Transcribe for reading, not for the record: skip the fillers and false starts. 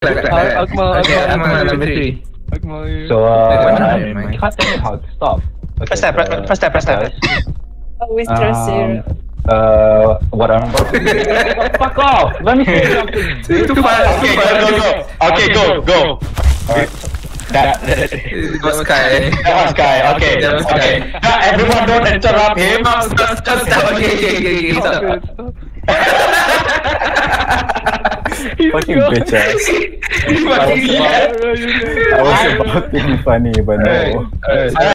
Aku mau number 3. Aku mau. So, you can't tell me how to stop. Okay, First step. Always trust zero. What I'm about to do. Fuck off! Let me say something. Too fast. Okay, go. That was Sky. was Sky. Okay. Now everyone don't interrupt him. Stop. Okay. Stop. Fucking bitch ass. I was about to be funny, but no.